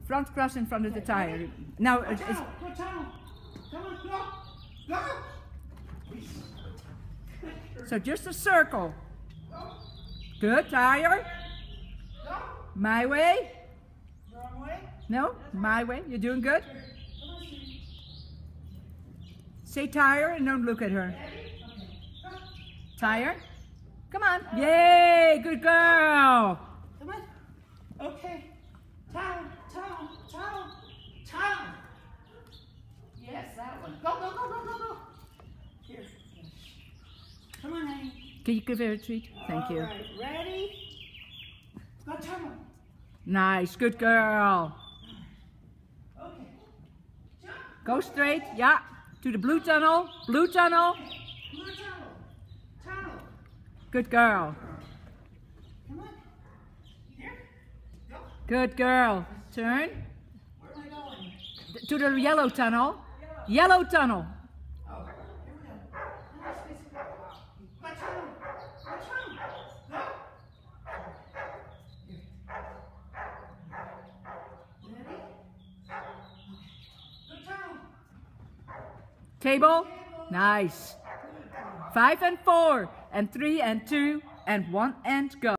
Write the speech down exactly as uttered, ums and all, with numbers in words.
front cross in front of the tire. Now, it's, it's, Go tunnel. Come on, go. Go. so just a circle. Good, tire. Go. My way. Wrong way. No, my way. You're doing good. Come on, Steve. Say tire and don't look at her. Ready? Okay. Go. Tire. Come on. Yay, good girl. Come on. Okay. Tunnel, tunnel, tunnel, tunnel. Yes, that one. Go, go, go, go, go, go. Here. Come on, honey. Can you give her a treat? Thank you. All right, ready? Go tunnel. Nice, good girl. Okay. Jump. Go straight. Yeah. To the blue tunnel. Blue tunnel. Blue tunnel. Tunnel. Good girl. Come on. Here. Go. Good girl. Turn. Where am I going? To the yellow tunnel. Yellow tunnel. Oh, here we go. Go tunnel. Go tunnel. Go. Here. Ready? Go tunnel. Table. Nice. Five and four and three and two and one and go.